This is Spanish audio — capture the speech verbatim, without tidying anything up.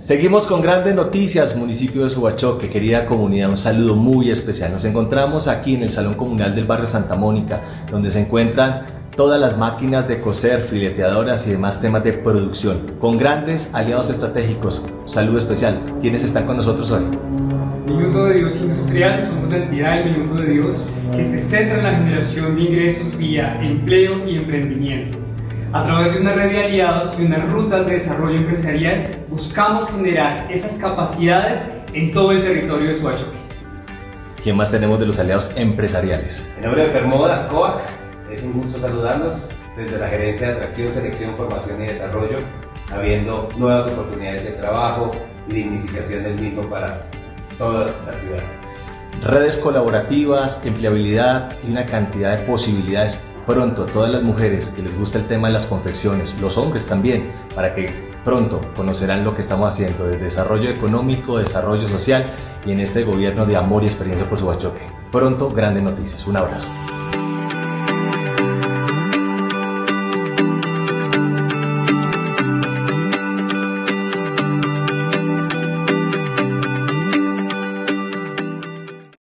Seguimos con grandes noticias, municipio de Subachoque, querida comunidad, un saludo muy especial. Nos encontramos aquí en el Salón Comunal del Barrio Santa Mónica, donde se encuentran todas las máquinas de coser, fileteadoras y demás temas de producción, con grandes aliados estratégicos. Un saludo especial. ¿Quiénes están con nosotros hoy? Minuto de Dios Industrial, somos la entidad del Minuto de Dios que se centra en la generación de ingresos vía empleo y emprendimiento. A través de una red de aliados y unas rutas de desarrollo empresarial, buscamos generar esas capacidades en todo el territorio de Subachoque. ¿Quién más tenemos de los aliados empresariales? En nombre de Fermoda, COAC, es un gusto saludarlos desde la Gerencia de Atracción, Selección, Formación y Desarrollo, habiendo nuevas oportunidades de trabajo y dignificación del mismo para toda la ciudad. Redes colaborativas, empleabilidad y una cantidad de posibilidades. Pronto, todas las mujeres que les gusta el tema de las confecciones, los hombres también, para que pronto conocerán lo que estamos haciendo de desarrollo económico, desarrollo social y en este gobierno de amor y experiencia por Subachoque. Pronto, grandes noticias. Un abrazo.